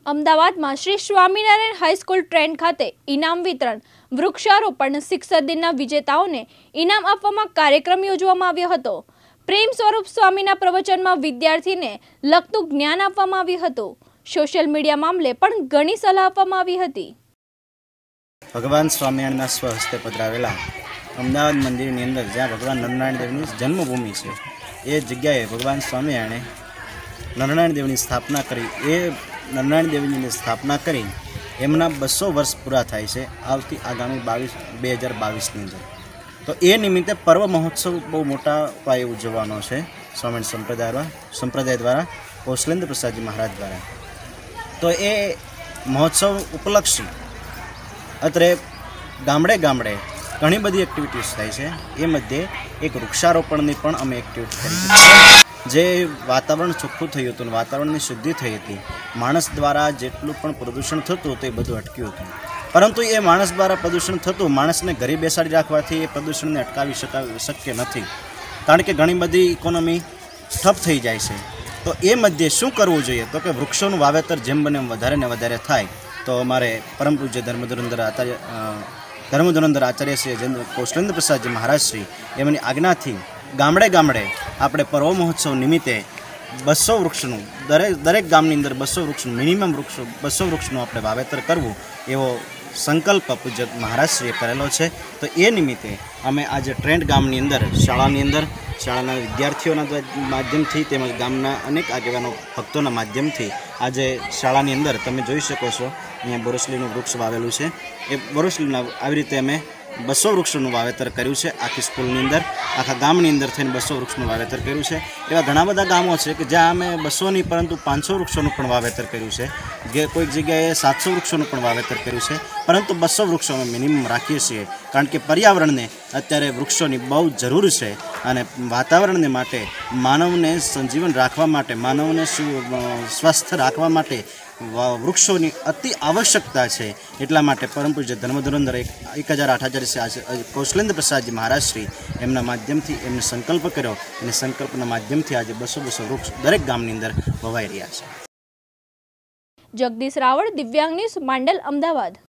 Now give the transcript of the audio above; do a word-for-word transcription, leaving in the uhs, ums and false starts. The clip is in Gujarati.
અમદાવાદમાં શ્રી સ્વામિનારાયણ હાઈસ્કૂલ ટ્રેન્ડ ખાતે ઇનામ વિતરણ, વૃક્ષારોપણ, શિક્ષક દિનના વિજેતાઓને ઇનામ આપવામાં કાર્યક્રમ યોજવામાં આવ્યો હતો। પ્રેમ સ્વરૂપ સ્વામીના પ્રવચનમાં વિદ્યાર્થીને લગતું જ્ઞાન આપવામાં આવ્યું હતું। સોશિયલ મીડિયા મામલે પણ ઘણી સલાહ આપવામાં આવી હતી। ભગવાન સ્વામિનારાયણના સ્વહસ્તે પધરાવેલા અમદાવાદ મંદિરની અંદર જ્યાં ભગવાન નરનારાયણ દેવની જન્મભૂમિ છે, એ જગ્યાએ ભગવાન સ્વામિનારાયણે નરનારાયણ દેવની સ્થાપના કરી। એ નરનારાયણ દેવની સ્થાપના કરી એમના બસો વર્ષ પૂરા થાય છે આવતી આગામી બાવીસ બે હજાર બાવીસની અંદર। તો એ નિમિત્તે પર્વ મહોત્સવ બહુ મોટા પાયે ઉજવવાનો છે સ્વામિનારાયણ સંપ્રદાય સંપ્રદાય દ્વારા, કૌશલેન્દ્ર પ્રસાદજી મહારાજ દ્વારા। તો એ મહોત્સવ ઉપલક્ષી અત્રે ગામડે ગામડે ઘણી બધી એક્ટિવિટીઝ થાય છે। એ મધ્યે એક વૃક્ષારોપણની પણ અમે એક્ટિવિટી કરી છે। જે વાતાવરણ ચોખ્ખું થયું હતું, વાતાવરણની શુદ્ધિ થઈ હતી, માણસ દ્વારા જેટલું પણ પ્રદૂષણ થતું હતું એ બધું અટક્યું હતું। પરંતુ એ માણસ દ્વારા પ્રદૂષણ થતું, માણસને ઘરે બેસાડી રાખવાથી એ પ્રદૂષણને અટકાવી શકાય શક્ય નથી, કારણ કે ઘણી બધી ઇકોનોમી ઠપ થઈ જાય છે। તો એ મધ્યે શું કરવું જોઈએ? તો કે વૃક્ષોનું વાવેતર જેમ બને એમ વધારે ને વધારે થાય। તો અમારે પરમ પૂજ્ય ધર્મધુરંધર આચાર્ય ધર્મધુરંધર આચાર્ય શ્રી કૌશલેન્દ્ર પ્રસાદજી મહારાજ શ્રી એમની આજ્ઞાથી ગામડે ગામડે આપણે પર્વ મહોત્સવ નિમિત્તે બસો વૃક્ષનું દરેક દરેક ગામની અંદર બસો વૃક્ષનું મિનિમમ વૃક્ષો બસો વૃક્ષનું આપણે વાવેતર કરવું એવો સંકલ્પ પૂજ્ય મહારાજશ્રીએ કરેલો છે। તો એ નિમિત્તે અમે આજે ટ્રેન્ડ ગામની અંદર શાળાની અંદર શાળાના વિદ્યાર્થીઓના માધ્યમથી તેમજ ગામના અનેક આગેવાનો ભક્તોના માધ્યમથી આજે શાળાની અંદર તમે જોઈ શકો છો અહીંયા બોરસલીનું વૃક્ષ વાવેલું છે। એ બોરસલીના આવી રીતે અમે બસો વૃક્ષોનું વાવેતર કર્યું છે। આખી સ્કૂલની અંદર આખા ગામની અંદર થઈને બસો વૃક્ષનું વાવેતર કર્યું છે। એવા ઘણા બધા ગામો છે કે જ્યાં અમે બસોની પરંતુ પાંચસો વૃક્ષોનું પણ વાવેતર કર્યું છે। જે કોઈક જગ્યાએ સાતસો વૃક્ષોનું પણ વાવેતર કર્યું છે, પરંતુ બસો વૃક્ષો અમે મિનિમમ રાખીએ છીએ, કારણ કે પર્યાવરણને અત્યારે વૃક્ષોની બહુ જરૂર છે અને વાતાવરણને માટે, માનવને સંજીવન રાખવા માટે, માનવને સ્વસ્થ રાખવા માટે વૃક્ષોની અતિ આવશ્યકતા છે। એટલા માટે પરમ પૂજ્ય ધર્મધુરંધર એક એક હજાર આઠ હજાર કૌશલેન્દ્ર પ્રસાદજી મહારાજ શ્રી એમના માધ્યમથી એમને સંકલ્પ કર્યો અને સંકલ્પના માધ્યમથી આજે બસો બસો વૃક્ષ દરેક ગામની અંદર વવાઈ રહ્યા છે। જગદીશ રાવળ, દિવ્યાંગ ન્યૂઝ, માંડલ, અમદાવાદ।